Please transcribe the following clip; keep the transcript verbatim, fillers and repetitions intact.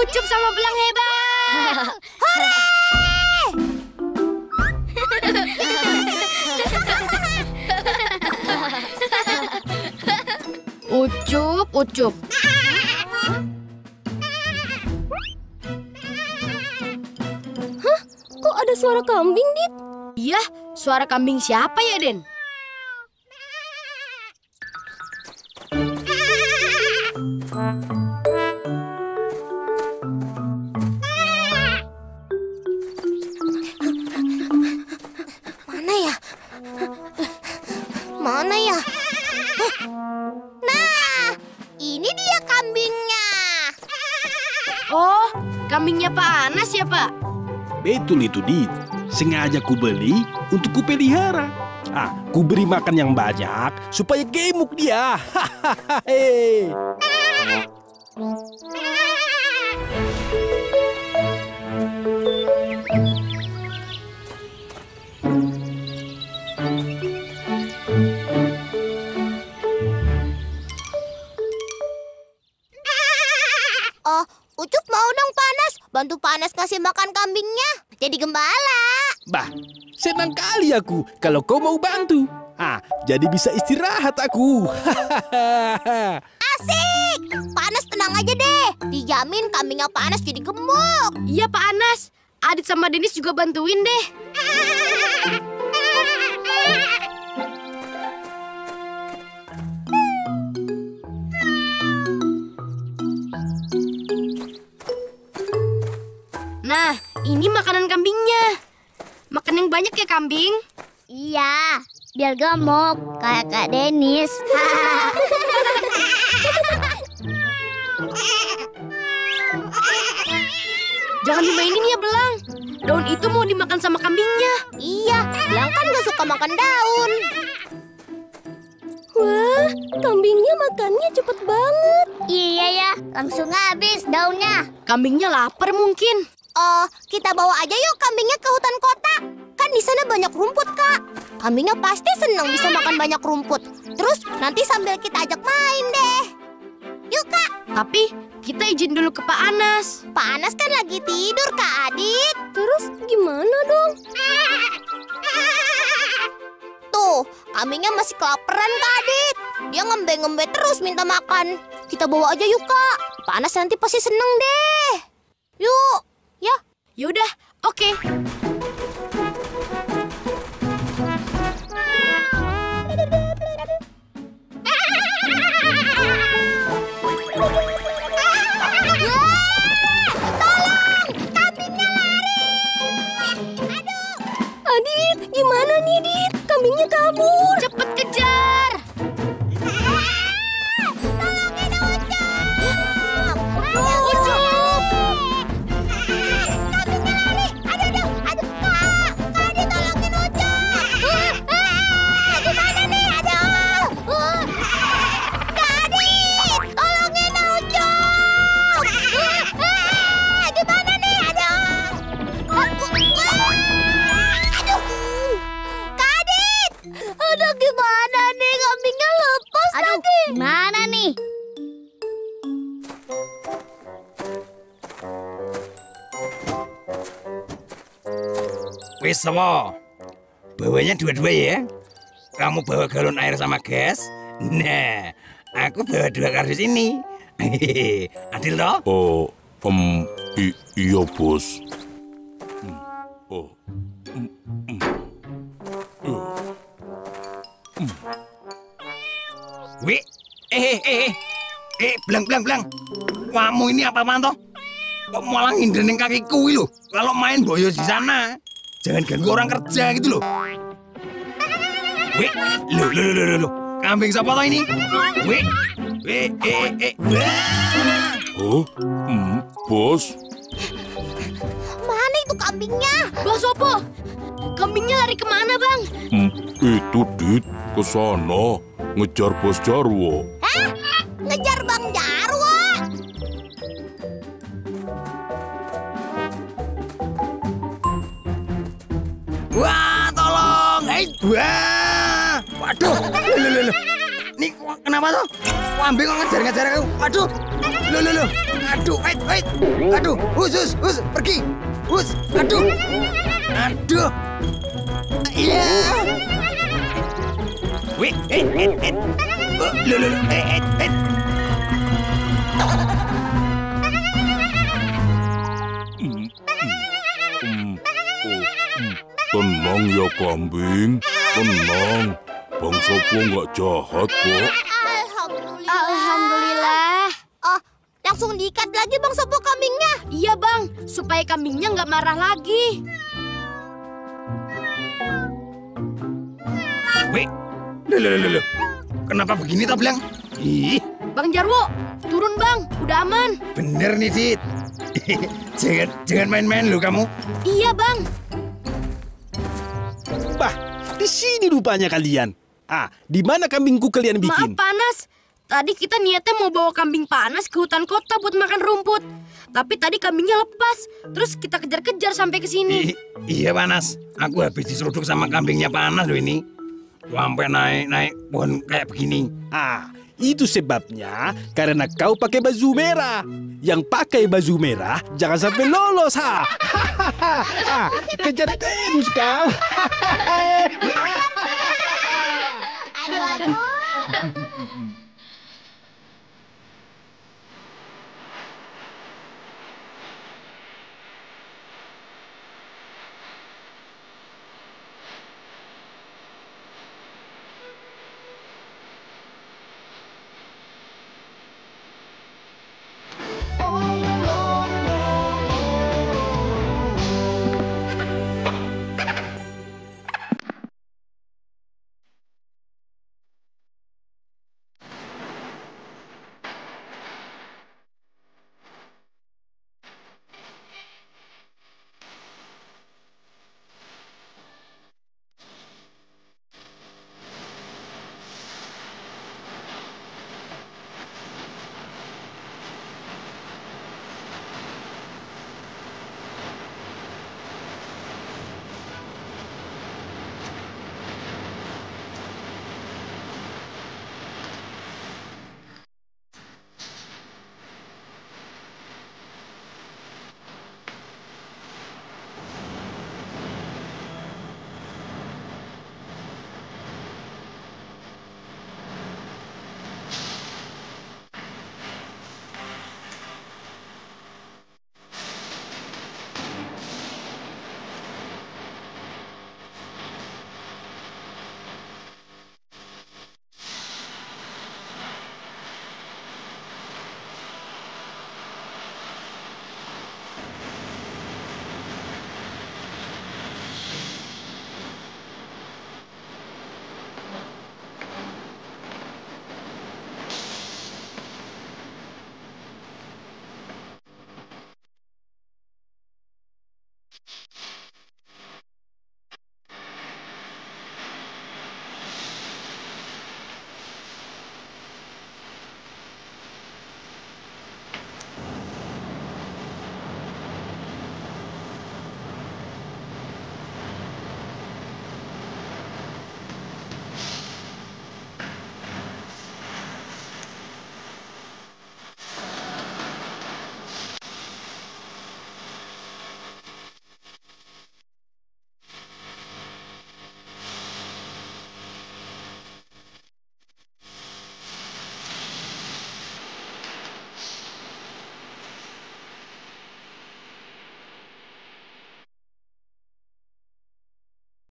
Ucup sama Belang hebat. Hore! Ucup, Ucup. Hah? Kok ada suara kambing, Dit? Iya, suara kambing siapa ya, Den? Mana ya? Mana ya? Nah, ini dia kambingnya. Oh, kambingnya Pak Anas ya, Pak? Betul itu, Dit. Sengaja ku beli untuk ku pelihara. Ah, ku beri makan yang banyak supaya gemuk dia. Hahaha. Oh, Ucup mau dong Panas. Bantu Panas ngasih makan kambingnya. Jadi gembala. Bah, senang kali aku kalau kau mau bantu. Ah, jadi bisa istirahat aku. Hahaha. Asik. Panas tenang aja deh. Dijamin kambingnya Panas jadi gemuk. Iya, Pak Anas. Adit sama Denis juga bantuin deh. Nah, ini makanan kambingnya. Makan yang banyak ya, kambing. Iya, biar gemuk kayak Kak Denis. Jangan dimainin ya, Belang. Daun itu mau dimakan sama kambingnya. Iya, Belang kan gak suka makan daun. Wah, kambingnya makannya cepet banget. Iya ya, langsung habis daunnya. Kambingnya lapar mungkin. Oh, kita bawa aja yuk kambingnya ke hutan kota. Kan di sana banyak rumput, Kak. Kambingnya pasti senang bisa makan banyak rumput. Terus nanti sambil kita ajak main deh. Yuk, Kak. Tapi kita izin dulu ke Pak Anas. Pak Anas kan lagi tidur, Kak Adit. Terus gimana dong? Tuh, kambingnya masih kelaparan, Kak Adit. Dia ngembe-ngembe terus minta makan. Kita bawa aja yuk, Kak. Pak Anas nanti pasti seneng deh. Yuk. Ya. Yaudah, oke. Adit, gimana nih, Dit? Kambingnya kabur. Cepet kejar. Tolongin Ucup. Ucup. Kambingnya lari. Aduh, aduh, aduh. Kak, Kak Adit tolongin Ucup. Ah, gimana nih? Aduh. Kak Adit, tolongin Ucup. Ah, gimana nih? Aduh. Aduh. Kak Adit. Aduh, gimana nih? Kambingnya lepas Aduh, lagi. gimana nih? Wis semua. Bawanya dua-dua ya. Kamu bawa galon air sama gas. Nah, aku bawa dua kardus ini. Hehehe, adil toh? Oh, um, i iya bos. Hmm, oh, mm, mm, uh, mm. Wih, eh, eh, eh, eh, belang, belang, belang. Kamu ini apa-apaan toh? Kok malah ngindarin kakiku loh? Kalau main boyo di sana, jangan ganggu orang kerja gitu loh. Wih, lo, lo, lo, lo, lo, kambing siapa toh ini? Wih, eh, eh, eh, wah. Oh, mm, bos. Mana itu kambingnya? Bang Sopo, kambingnya lari kemana, Bang? Mm, itu Dit, ke sana ngejar bos Jarwo. Hah? Ngejar Bang Jarwo? Wah, tolong, hei, wah, waduh, lo, lo, lo, ini kenapa tuh? Kambing kok ngejar-ngejar aku, waduh, lo, lo, lo, Aduh, wait, wait. Aduh, us, us, us, pergi. Us, aduh. Aduh. Iya. Wait, wait, wait, wait. Oh, lo, lo, lo, wait, wait, wait. Tenang ya kambing, tenang. Bang Sopo nggak jahat kok. Alhamdulillah. Alhamdulillah. Oh, langsung diikat lagi Bang Sopo kambingnya. Iya bang, supaya kambingnya nggak marah lagi. Wait. Lo, lo, lo, lo. Kenapa begini toh, Blang? Ih, Bang Jarwo, turun bang, udah aman. bener nih, Dit. jangan, jangan main-main lo kamu. Iya bang. Bah, di sini rupanya kalian. Ah, di mana kambingku kalian Maaf bikin? panas. Tadi kita niatnya mau bawa kambing panas ke hutan kota buat makan rumput. Tapi tadi kambingnya lepas. Terus kita kejar-kejar sampai ke sini. I- iya, Panas. Aku habis diseruduk sama kambingnya Panas loh ini. Sampai naik-naik pohon kayak begini. Ah, itu sebabnya karena kau pakai baju merah. Yang pakai baju merah jangan sampai lolos, ha. Ah, kejar terus kau. Aduh, aduh.